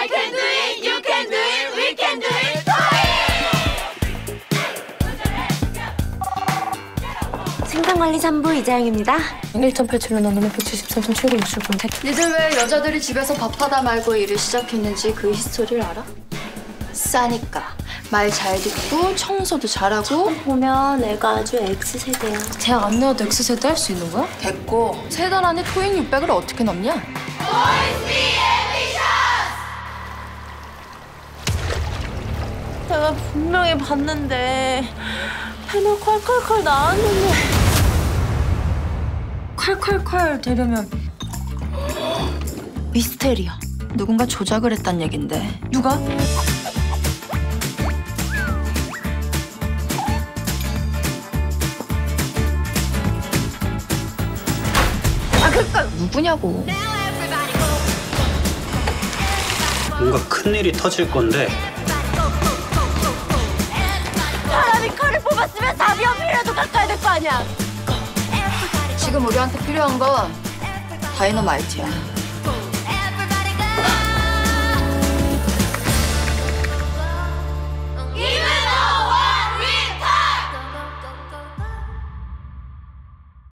I can do it, you can do it, we can do it. 생산관리산부 이자영입니다. 1.87로 나누면 173.7969. 니들 왜 여자들이 집에서 밥하다 말고 일을 시작했는지 그 히스토리를 알아? 싸니까. 말 잘 듣고 청소도 잘하고. 보면 애가 아주 X세대야. 대학 안 나와도 X세대 할 수 있는 거야? 됐고. 3달 안에 토익 600을 어떻게 넘냐? 내가 분명히 봤는데 배는 콸콸콸 나왔는데 콸콸콸 되려면 미스테리야. 누군가 조작을 했단 얘긴데. 누가? 그러니까 누구냐고. 뭔가 큰일이 터질 건데 차라리 칼을 뽑았으면 답이 한 필이라도 깎아야 될 거 아니야. 지금 우리한테 필요한 건 다이너마이트야.